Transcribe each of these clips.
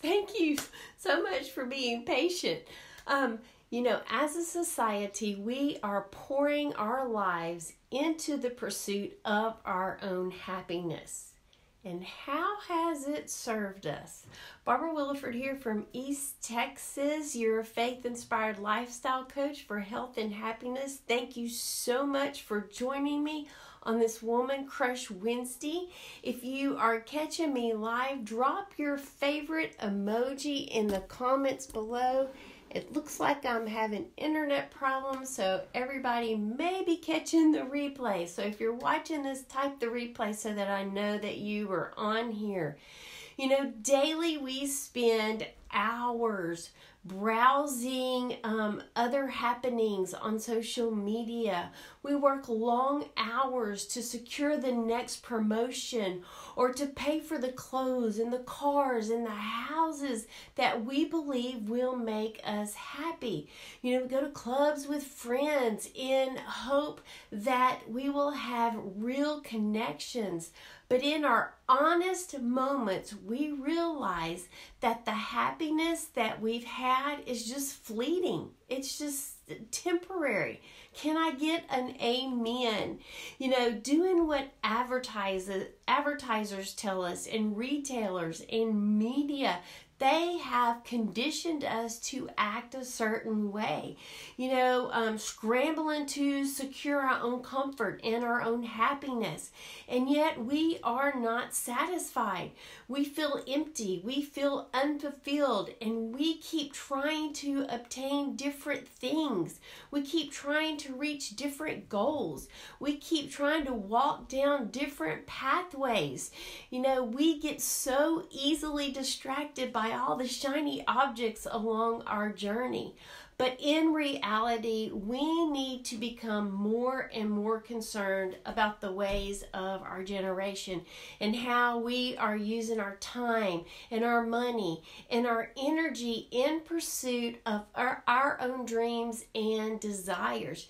Thank you so much for being patient. As a society, we are pouring our lives into the pursuit of our own happiness. And how has it served us? Barbara Williford here from East Texas, your faith-inspired lifestyle coach for health and happiness. Thank you so much for joining me on this Woman Crush Wednesday. If you are catching me live, drop your favorite emoji in the comments below. It looks like I'm having internet problems, so everybody may be catching the replay. So if you're watching this, type the replay so that I know that you are on here. Daily we spend hours browsing other happenings on social media. We work long hours to secure the next promotion or to pay for the clothes and the cars and the houses that we believe will make us happy. We go to clubs with friends in hope that we will have real connections. But in our honest moments, we realize that the happiness that we've had is just fleeting. It's just temporary. Can I get an amen? Doing what advertisers tell us, and retailers and media, they have conditioned us to act a certain way. Scrambling to secure our own comfort and our own happiness. And yet we are not satisfied. We feel empty. We feel unfulfilled. And we keep trying to obtain different things. We keep trying to reach different goals. We keep trying to walk down different pathways. We get so easily distracted by all the shiny objects along our journey. But in reality, we need to become more and more concerned about the ways of our generation and how we are using our time and our money and our energy in pursuit of our own dreams and desires.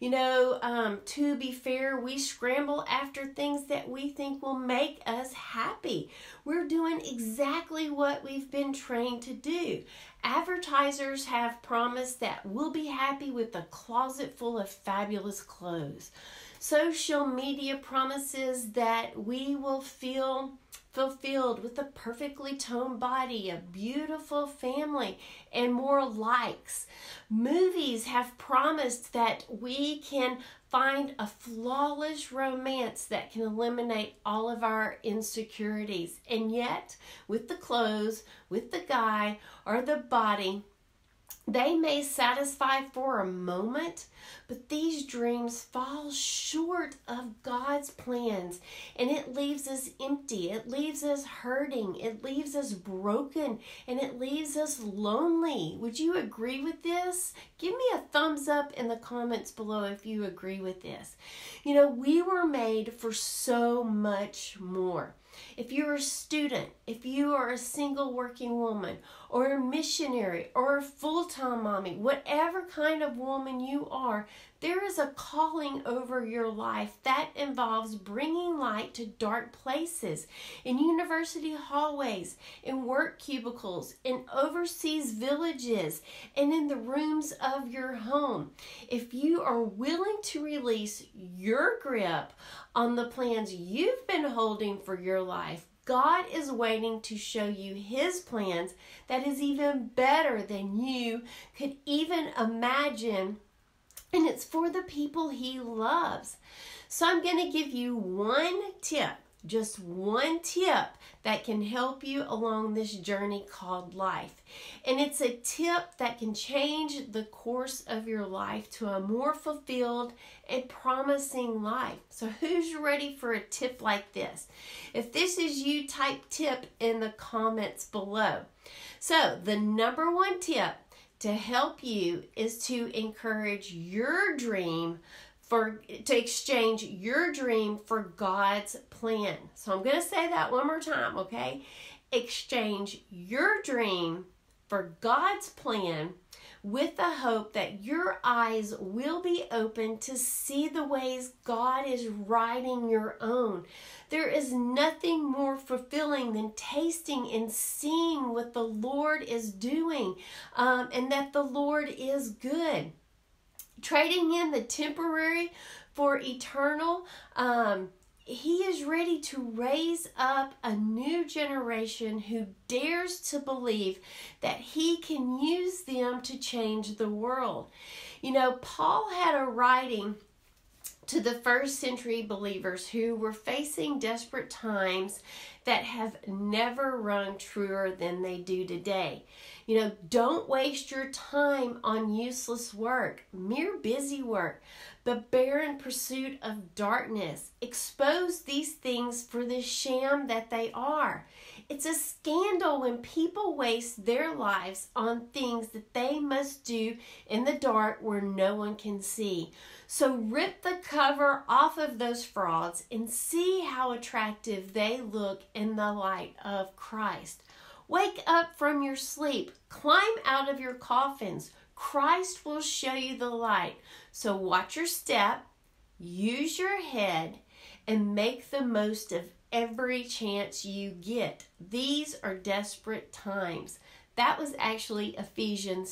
To be fair, we scramble after things that we think will make us happy. We're doing exactly what we've been trained to do. Advertisers have promised that we'll be happy with a closet full of fabulous clothes. Social media promises that we will feel fulfilled with a perfectly toned body, a beautiful family, and more likes. Movies have promised that we can find a flawless romance that can eliminate all of our insecurities. And yet, with the clothes, with the guy, or the body, they may satisfy for a moment, but these dreams fall short of God's plans, and it leaves us empty. It leaves us hurting. It leaves us broken, and it leaves us lonely. Would you agree with this? Give me a thumbs up in the comments below if you agree with this. We were made for so much more. If you're a student, if you are a single working woman, or a missionary, or a full-time mommy, whatever kind of woman you are, there is a calling over your life that involves bringing light to dark places, in university hallways, in work cubicles, in overseas villages, and in the rooms of your home. If you are willing to release your grip on the plans you've been holding for your life, God is waiting to show you His plans that is even better than you could even imagine. And it's for the people He loves. So I'm going to give you one tip, just one tip that can help you along this journey called life. And it's a tip that can change the course of your life to a more fulfilled and promising life. So who's ready for a tip like this? If this is you, type tip in the comments below. So the number one tip to help you is to encourage your dream to exchange your dream for God's plan. So I'm going to say that one more time, okay? Exchange your dream for God's plan with the hope that your eyes will be open to see the ways God is writing your own. There is nothing more fulfilling than tasting and seeing what the Lord is doing, and that the Lord is good. Trading in the temporary for eternal, He is ready to raise up a new generation who dares to believe that He can use them to change the world. You know, Paul had a writing to the first century believers who were facing desperate times that have never rung truer than they do today. You know, don't waste your time on useless work, mere busy work, the barren pursuit of darkness. Expose these things for the sham that they are. It's a scandal when people waste their lives on things that they must do in the dark where no one can see. So rip the cover off of those frauds and see how attractive they look in the light of Christ. Wake up from your sleep. Climb out of your coffins. Christ will show you the light. So watch your step, use your head, and make the most of every chance you get. These are desperate times. That was actually Ephesians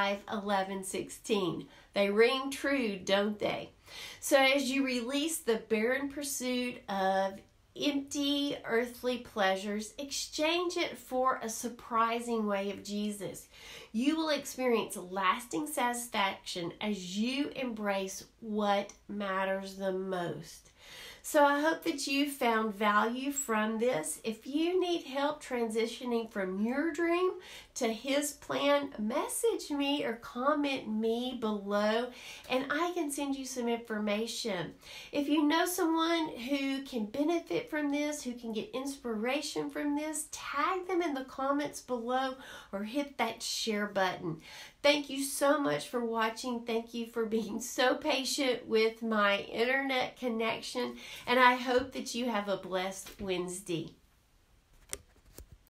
5:11-16. They ring true, don't they? So as you release the barren pursuit of empty earthly pleasures, exchange it for a surprising way of Jesus. You will experience lasting satisfaction as you embrace what matters the most. So I hope that you found value from this. If you need help transitioning from your dream to His plan, message me or comment me below and I can send you some information. If you know someone who can benefit from this, who can get inspiration from this, tag them in the comments below or hit that share button. Thank you so much for watching. Thank you for being so patient with my internet connection. And I hope that you have a blessed Wednesday.